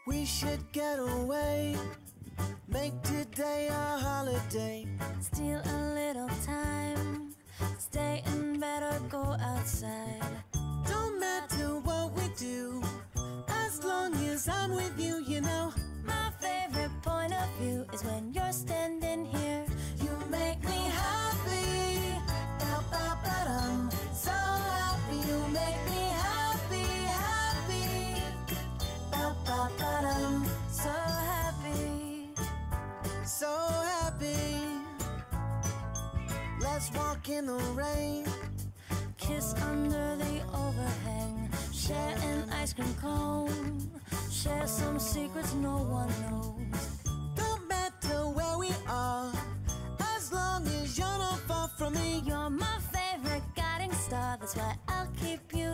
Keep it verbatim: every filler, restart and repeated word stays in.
We should get away, make today a holiday. Steal a little time, stay in bed or go outside. Don't matter what we do, as long as I'm with you, you know. My favorite point of view is when you're standing here. You make me happy, ba-ba-ba-dum. So happy, you make me happy, happy, ba-ba-ba-dum. So happy, So happy. Let's walk in the rain, kiss under the overhang, share an ice cream cone, share some secrets no one knows. don't matter where we are, as long as you're not far from me. You're my favorite guiding star, that's why I'll keep you